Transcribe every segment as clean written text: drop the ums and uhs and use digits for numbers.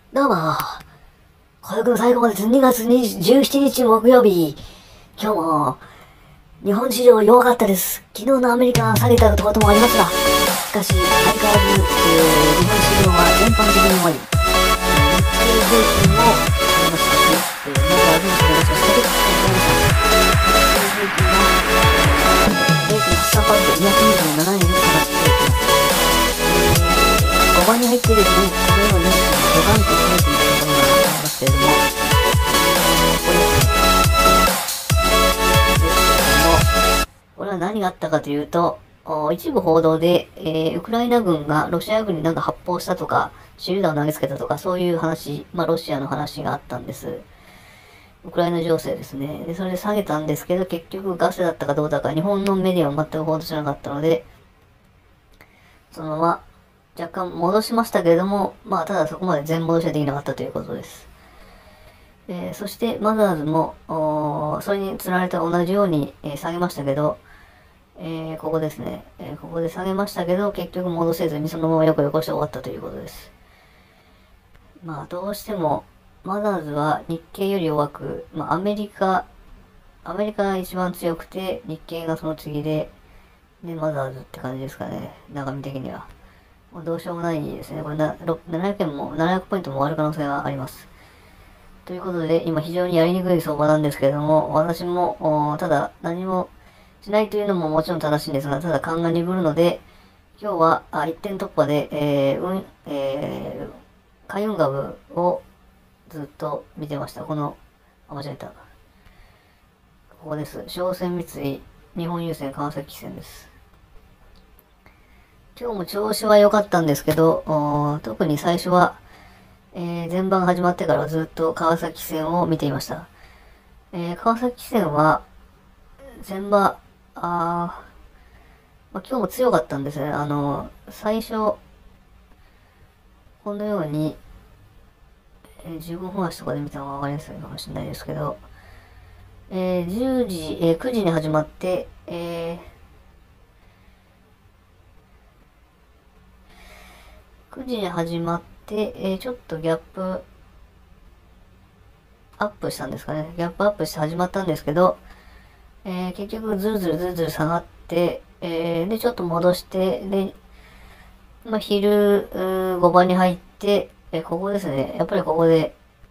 どうも、小籔の最後まで2月17日木曜日、今日も日本市場弱かったです。昨日のアメリカ下げたこともありますが、しかし相変わらず、日本市場は全般的に弱い。日経平均も下げましたし、まずは前回の話をして下げました。日経平均は、0.83%、227円で下がっています。5番に入ってですね、このように5番と書いているところがありますけれども、これは何があったかというと、一部報道で、ウクライナ軍がロシア軍になんか発砲したとか、手榴弾を投げつけたとか、そういう話、ロシアの話があったんです。ウクライナ情勢ですね。で、それで下げたんですけど、結局ガスだったかどうだか、日本のメディアは全く報道しなかったので、そのまま、若干戻しましたけれども、ただそこまで全戻しはできなかったということです。そして、マザーズも、それにつられた同じように、下げましたけど、ここですね、ここで下げましたけど、結局戻せずにそのまま横して終わったということです。どうしても、マザーズは日経より弱く、アメリカが一番強くて、日経がその次で、マザーズって感じですかね、中身的には。どうしようもないですね。これ700円も、700ポイントも終わる可能性があります。ということで、今非常にやりにくい相場なんですけれども、私も、ただ何もしないというのももちろん正しいんですが、ただ勘が鈍るので、今日は一点突破で、海運株をずっと見てました。間違えた。ここです。商船三井、日本郵船、川崎汽船です。今日も調子は良かったんですけど、特に最初は、前番始まってからずっと川崎線を見ていました。川崎線は、前場、今日も強かったんですね。最初、このように、15分足とかで見たのがわかりやすいかもしれないですけど、10時、9時に始まって、9時に始まって、ちょっとギャップアップしたんですかね。ギャップアップして始まったんですけど、結局ずるずる下がって、で、ちょっと戻して、で、昼、5番に入って、ここですね。やっぱりここで、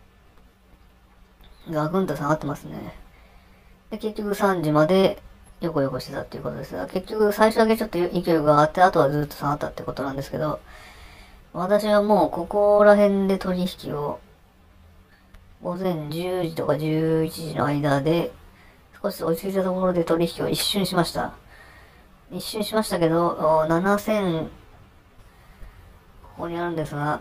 ガクンと下がってますね。で、結局3時まで、横してたっていうことですが、結局最初だけちょっと勢いが上がって、あとはずっと下がったってことなんですけど、私はもうここら辺で取引を午前10時とか11時の間で少し落ち着いたところで取引を一瞬しました。一瞬しましたけど、7000ここにあるんですが、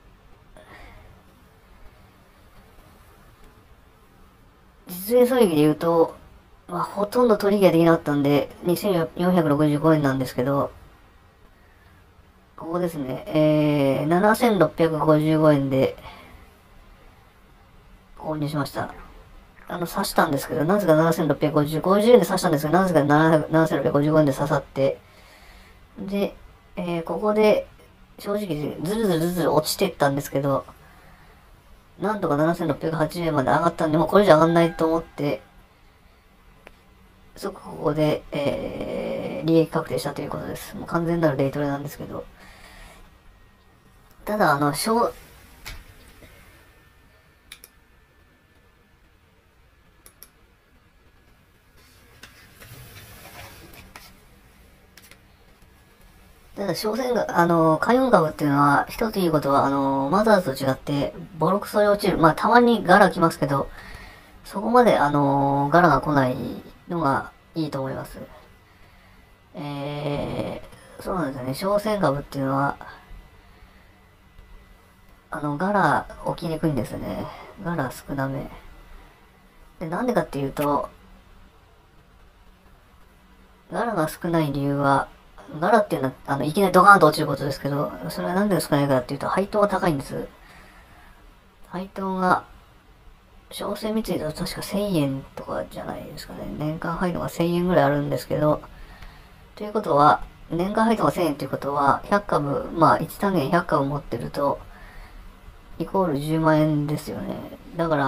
実現損益で言うと、ほとんど取引ができなかったんで、2465円なんですけど、ここですね、7655円で購入しました。刺したんですけど、なぜか7650円で刺したんですけど、なぜか7655円で刺さって、で、ここで、正直ずる落ちていったんですけど、なんとか7680円まで上がったんで、もうこれじゃ上がんないと思って、即ここで、利益確定したということです。もう完全なるデイトレなんですけど。ただ、商船が、海運株っていうのは、一ついいことは、マザーズと違って、ボロクソに落ちる。たまにガラ来ますけど、そこまで、ガラが来ないのがいいと思います。そうなんですよね。商船株っていうのは、ガラ起きにくいんですよね。ガラ少なめ。で、なんでかっていうと、ガラが少ない理由は、ガラっていうのは、いきなりドカーンと落ちることですけど、それはなんで少ないかっていうと、配当が高いんです。配当が、商船三井だと確か1000円とかじゃないですかね。年間配当が1000円ぐらいあるんですけど、ということは、年間配当が1000円ということは、100株、1単元100株持ってると、 イコール10万円ですよね。だから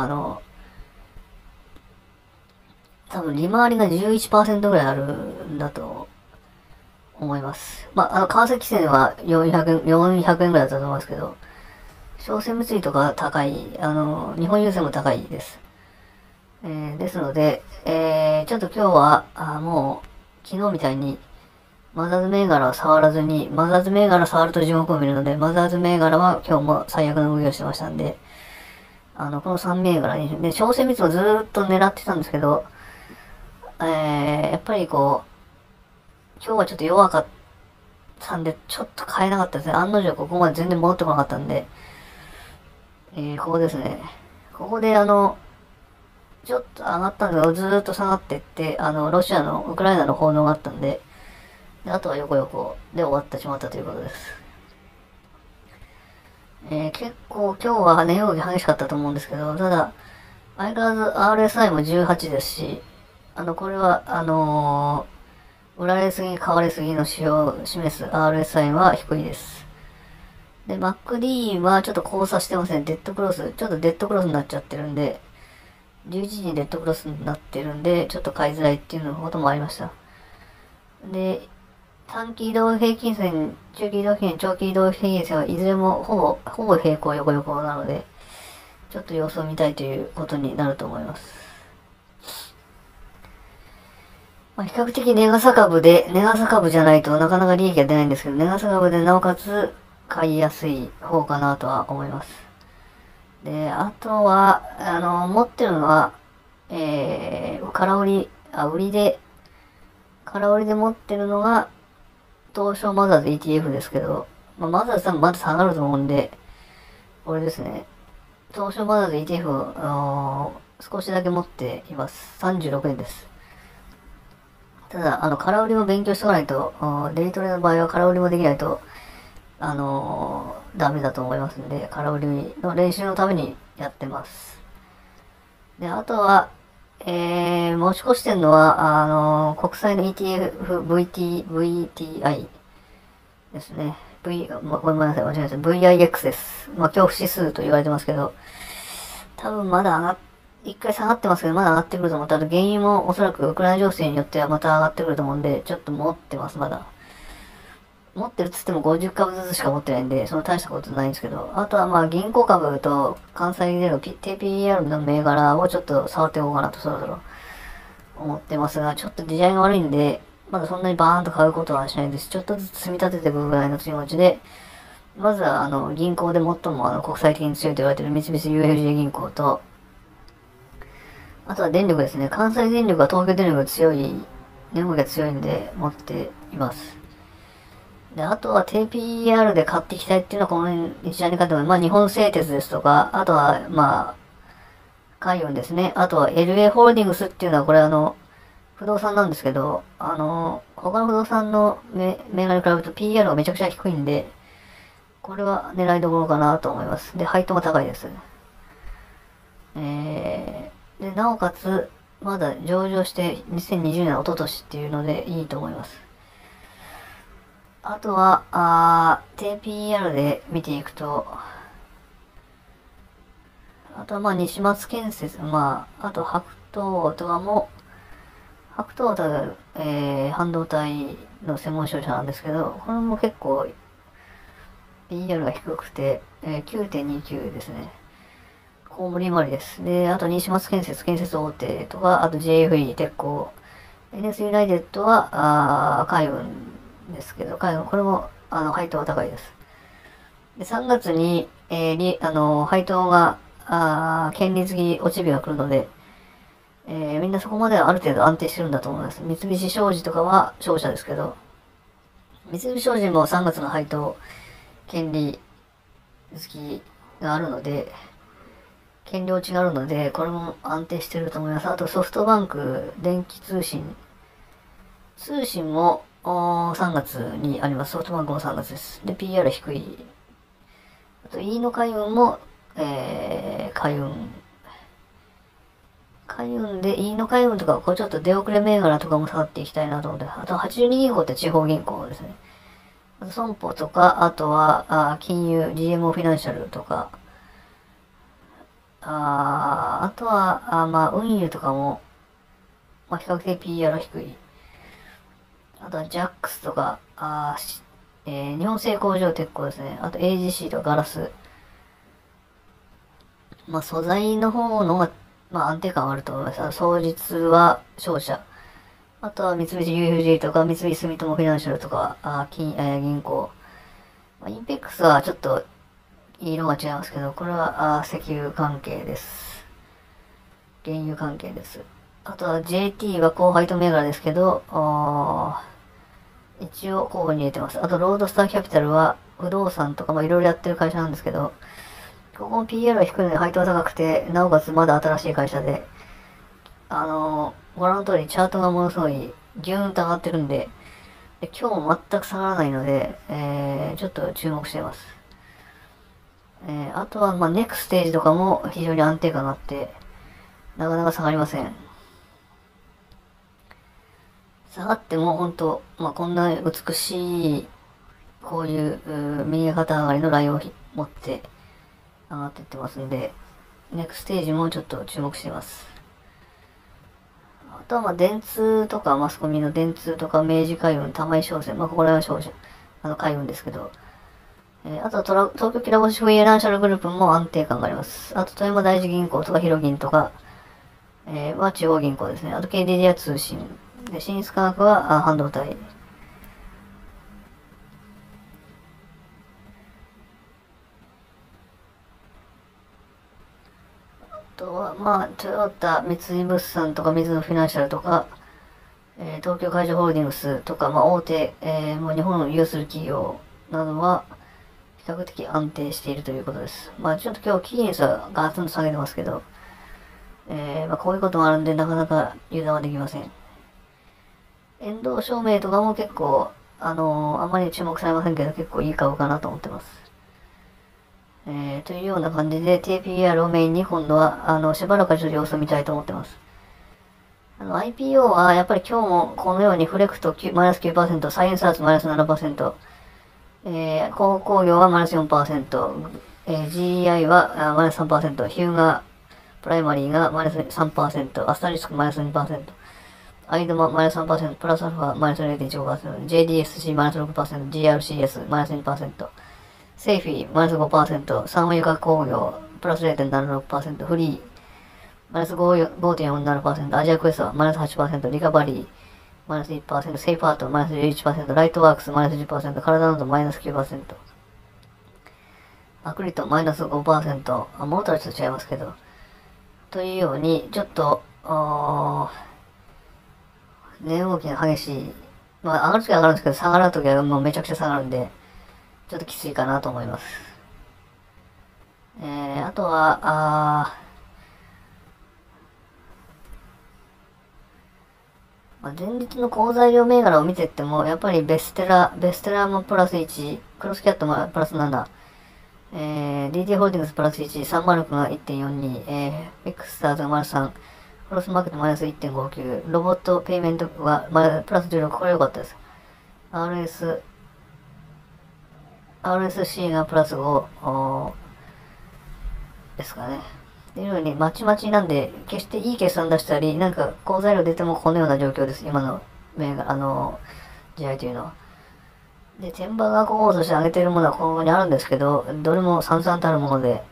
多分利回りが11%ぐらいあるんだと思います。まあ、為替規制は400円ぐらいだったと思いますけど、商船三井とか高い、日本郵船も高いです。ですので、ちょっと今日は、もう、昨日みたいに、マザーズ銘柄を触らずに、マザーズ銘柄触ると地獄を見るので、マザーズ銘柄は今日も最悪な動きをしてましたんで、この3銘柄に、で、商船三井もずーっと狙ってたんですけど、やっぱりこう、今日はちょっと弱かったんで、ちょっと買えなかったですね。案の定ここまで全然戻ってこなかったんで、ここですね。ここでちょっと上がったんですけど、ずーっと下がってって、ロシアの、ウクライナの報道があったんで、あとは横横で終わってしまったということです。結構今日は値動き激しかったと思うんですけど、ただ、相変わらず RSI も18ですし、これは、売られすぎ、買われすぎの指標を示す RSI は低いです。で、MacD はちょっと交差してません。デッドクロス、ちょっとデッドクロスになっちゃってるんで、11時にデッドクロスになってるんで、ちょっと買いづらいっていうこともありました。で、短期移動平均線、中期移動平均、長期移動平均線はいずれもほぼ平行横横なので、ちょっと様子を見たいということになると思います。まあ、比較的値傘株じゃないとなかなか利益が出ないんですけど、値傘株でなおかつ買いやすい方かなとは思います。で、あとは、持ってるのは、空売りで持ってるのが、東証マザーズ ETF ですけど、まあ、マザーズさんまだ下がると思うんで、これですね。東証マザーズ ETF を、少しだけ持っています。36円です。ただ、空売りも勉強しておかないと、デイトレの場合は空売りもできないと、ダメだと思いますんで、空売りの練習のためにやってます。で、あとは、持ち越してるのは、国債の ETF、VTI ですね。ごめんなさい、間違えました。VIX です。まあ、恐怖指数と言われてますけど、多分まだ一回下がってますけど、まだ上がってくると思って、あと原油もおそらくウクライナ情勢によってはまた上がってくると思うんで、ちょっと持ってます、まだ。持ってるっつっても50株ずつしか持ってないんで、その大したことないんですけど、あとはまあ銀行株と関西での TPER の銘柄をちょっと触っていこうかなとそろそろ思ってますが、ちょっと時代が悪いんで、まだそんなにバーンと買うことはしないです。ちょっとずつ積み立てていくぐらいの気持ちで、まずは銀行で最も国際的に強いと言われている三菱 UFJ 銀行と、あとは電力ですね。関西電力は東京電力が強い、値動きが強いんで持っています。で、あとは TPER で買っていきたいっていうのはこの一覧に買ってます。まあ日本製鉄ですとか、あとはまあ、海運ですね。あとは LA ホールディングスっていうのはこれ不動産なんですけど、他の不動産の銘柄に比べると PR がめちゃくちゃ低いんで、これは狙いどころかなと思います。で、配当が高いです。で、なおかつ、まだ上場して2020年、一昨年っていうのでいいと思います。あとは、TPR で見ていくと、あとはまあ西松建設、まあ、あと白東とかも、白東は、半導体の専門商社なんですけど、これも結構 PR が低くて、9.29 ですね。コウモリマリです。で、あと西松建設大手とか、あと JFE 鉄鋼、NS ユナイテッドは、海運ですけど、これも、配当は高いです。で、3月に、配当が、権利付き落ち日が来るので、みんなそこまではある程度安定してるんだと思います。三菱商事とかは商社ですけど、三菱商事も3月の配当、権利付きがあるので、権利落ちがあるので、これも安定してると思います。あとソフトバンク、電気通信も3月にあります。ソフトバンクも3月です。で、PR 低い。あと、飯野海運も、海運で、飯野海運とか、これちょっと出遅れ銘柄とかも下がっていきたいなと思って、あと82銀行って地方銀行ですね。あと損保とか、あとは、金融、GMO フィナンシャルとか、 あとは、まあ、運輸とかも、まあ、比較的 PR 低い。あとは JAX とか、日本製工場鉄工ですね。あと AGC とかガラス。まあ、素材の方のが、まあ、安定感はあると思います。双日は商社。あとは三菱 UFJ とか三菱住友フィナンシャルとか、銀行。まあ、インペックスはちょっと色が違いますけど、これは石油関係です。原油関係です。あとは JT は後輩と銘柄ですけど、一応候補に入れてます。あとロードスターキャピタルは不動産とかいろいろやってる会社なんですけど、ここも PR は低いので配当は高くて、なおかつまだ新しい会社で、ご覧の通りチャートがものすごいギューンと上がってるんで、今日も全く下がらないので、ちょっと注目しています。あとは、ネクステージとかも非常に安定感があって、なかなか下がりません。下がっても本当、こんな美しい、こういう右肩上がりのラインを持って上がっていってますんで、ネクステージもちょっと注目しています。あとは電通とかマスコミの電通とか明治海運、玉井商船、ここら辺は商社、海運ですけど、あとは東京キラボシフィナンシャルグループも安定感があります。あと富山第一銀行とか広銀とか、は中央銀行ですね。あと KDDI は通信。で、新ス科学は半導体。あとは、トヨタ、三井物産とか、水野フィナンシャルとか、東京海上ホールディングスとか、大手、もう日本を有する企業などは、比較的安定しているということです。ちょっと今日、キーエンスはガツンと下げてますけど、こういうこともあるんで、なかなか油断はできません。遠藤照明とかも結構、あんまり注目されませんけど、結構いい株かなと思ってます。というような感じで、TPR をメインに今度は、しばらくはちょっと様子を見たいと思ってます。IPO はやっぱり今日もこのようにフレクトマイナス 9%、サイエンスアーツマイナス 7%、鉱工業はマイナス 4%、GEI はマイナス 3%、ヒューガプライマリーがマイナス 3%、アスタリスクマイナス 2%、アイドママイナス 3%、プラスアルファマイナス 0.15%、JDSC マイナス 6%、GRCS マイナス 2%、セイフィーマイナス 5%、サンウェイ化工業プラス 0.76%、フリーマイナス 5.47%、アジアクエストマイナス 8%、リカバリーマイナス 1%、セイファートマイナス 11%、ライトワークスマイナス 10%、カラダノードマイナス 9%、アクリトマイナス 5%、物とはちょっと違いますけど、というように、ちょっと、値動きが激しい。上がるときは上がるんですけど、下がるときはもうめちゃくちゃ下がるんで、ちょっときついかなと思います。あとは、前日の好材料銘柄を見てっても、やっぱりベステラもプラス1、クロスキャットもプラス7、DT ホールディングスプラス1、309が1.42、エクスターズがマイナス3、クロスマーケットマイナス 1.59、ロボットペイメントはプラス16、これ良かったです。RSC がプラス5ですかね。っていうように、まちまちなんで、決していい決算出したり、なんか、好材料出てもこのような状況です。今の試合というのは。で、天場が候補として挙げているものはここにあるんですけど、どれも散々たるもので、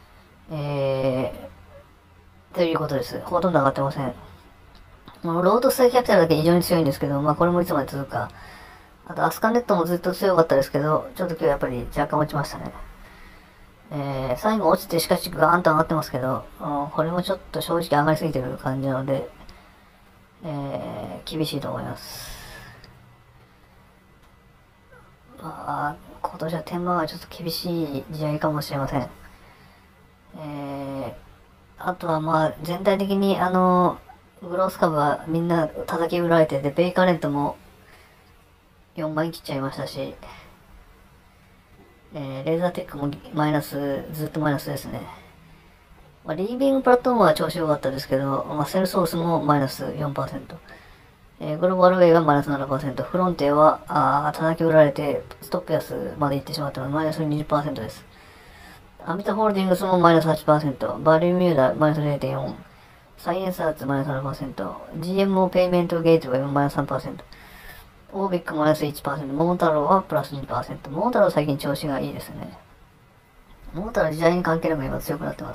ということです。ほとんど上がってません。ロードスターキャピタルだけ非常に強いんですけど、これもいつまで続くか。あと、アスカネットもずっと強かったですけど、ちょっと今日やっぱり若干落ちましたね。最後落ちてしかしガーンと上がってますけど、これもちょっと正直上がりすぎてる感じなので、厳しいと思います。今年は天満はちょっと厳しい試合かもしれません。あとは全体的にグロース株はみんな叩き売られてて、ベイカレントも4万円切っちゃいましたし、レーザーテックもマイナス、ずっとマイナスですね。リービングプラットフォームは調子良かったですけど、セルソースもマイナス 4%。グローバルウェイがマイナス 7%。フロンテは、叩き売られて、ストップ安まで行ってしまったので、マイナス 20% です。 アミタホールディングスもマイナス 8%、バリューミューダマイナス 0.4%、サイエンスアーツマイナス 7%、GMO ペイメントゲートウェイマイナス 3%、オービックマイナス 1%、桃太郎はプラス 2%。桃太郎最近調子がいいですね。桃太郎時代に関係なく今強くなってます。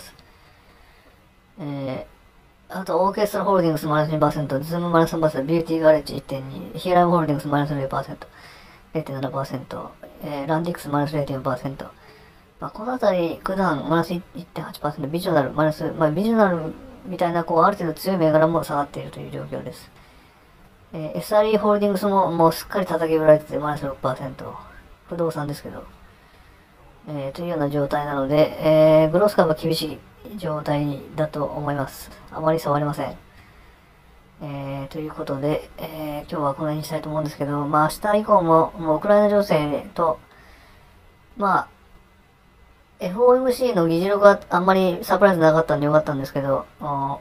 あと、オーケストラホールディングスマイナス 2%、ズームマイナス 3%、ビューティーガレッジ 1.2%、ヒーライムホールディングスマイナス 0%、0.7%、ランディックスマイナス 0.4%。まあ、このあたり、九段マイナス 1.8%、ビジョナルマイナス、ビジョナルみたいな、ある程度強い銘柄も下がっているという状況です。SRE ホールディングスももうすっかり叩き売られてて、マイナス 6%。不動産ですけど。というような状態なので、グロース株は厳しい状態だと思います。あまり触れません。ということで、今日はこの辺にしたいと思うんですけど、明日以降も、ウクライナ情勢と、FOMC の議事録があんまりサプライズなかったんでよかったんですけど、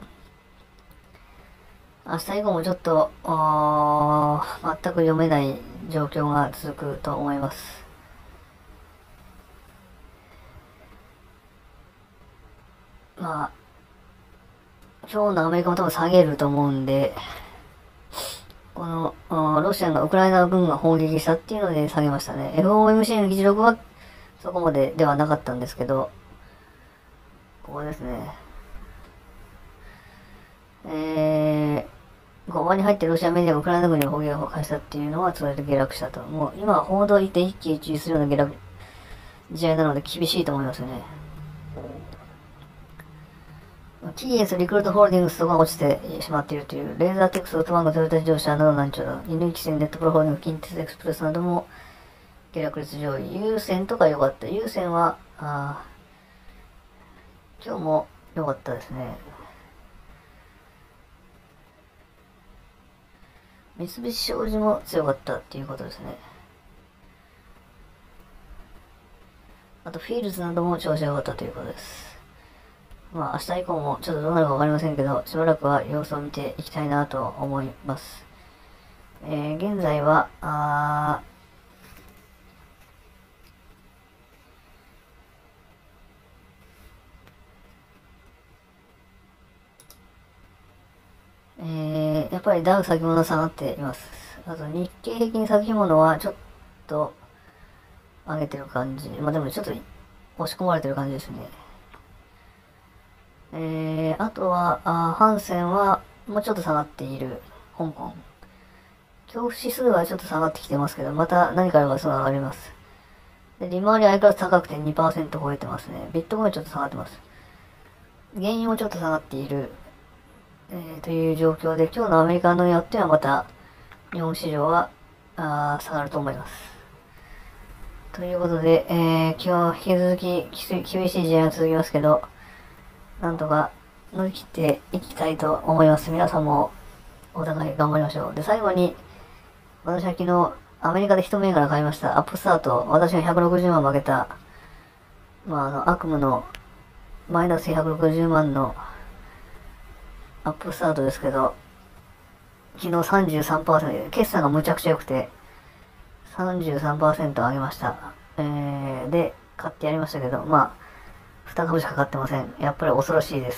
明日以降もちょっと、全く読めない状況が続くと思います。今日のアメリカも多分下げると思うんで、この、ロシアがウクライナ軍が砲撃したっていうので下げましたね。FOMC の議事録はそこまでではなかったんですけど、ここですね。5番に入ってロシアメディアがウクライナ軍に砲撃を開始したっていうのはそれで下落したと。もう今は報道で一喜一憂するような時代なので厳しいと思いますね。キーエスリクルートホールディングスとか落ちてしまっているという、レーザーテックス、オートバンク、トヨタ自動車などなんちゅうの、犬木線、ネットプロホールディング、近鉄エクスプレスなども下落率上位。優先とか良かった。優先は、今日も良かったですね。三菱商事も強かったっていうことですね。あと、フィールズなども調子が良かったということです。明日以降もちょっとどうなるかわかりませんけど、しばらくは様子を見ていきたいなと思います。現在は、やっぱりダウ先物下がっています。あと日経平均先物はちょっと上げてる感じ。でもちょっと押し込まれてる感じですね。あとは、ハンセンはもうちょっと下がっている。香港。恐怖指数はちょっと下がってきてますけど、また何かあればその上がります。で、利回り相変わらず高くて 2% 超えてますね。ビットコインはちょっと下がってます。原油もちょっと下がっている。という状況で、今日のアメリカのよってはまた、日本市場は、下がると思います。ということで、今日引き続き厳しい時代が続きますけど、なんとか乗り切っていきたいと思います。皆さんもお互い頑張りましょう。で、最後に、私は昨日、アメリカで一銘柄買いました。アップスタート。私が160万負けた、悪夢の、マイナス160万の、アップスタートですけど、昨日 33%、決算がむちゃくちゃ良くて、33% 上げました。で、買ってやりましたけど、2株しか買ってません。やっぱり恐ろしいです。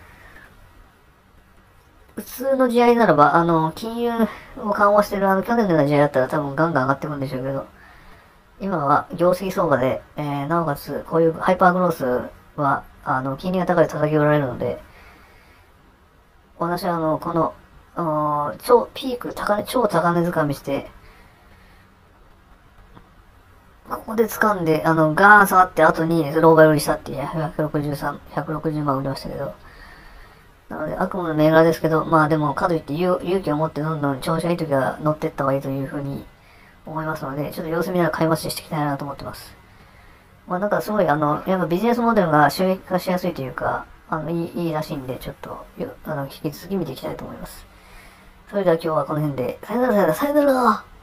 普通の試合ならば、金融を緩和してる去年のような試合だったら多分ガンガン上がってくるんでしょうけど、今は業績相場で、なおかつこういうハイパーグロースは、金利が高いと叩き売られるので、私はこの、超高値掴みして、ここで掴んで、ガーン下がって後にローバイ売りしたっていう160万売りましたけど、なので悪夢の銘柄ですけど、でもかといって勇気を持ってどんどん調子がいい時は乗っていった方がいいというふうに思いますので、ちょっと様子見ながら買い増ししていきたいなと思ってます。なんかすごいやっぱビジネスモデルが収益化しやすいというか、いいらしいんで、ちょっと、引き続き見ていきたいと思います。それでは今日はこの辺で、さよなら。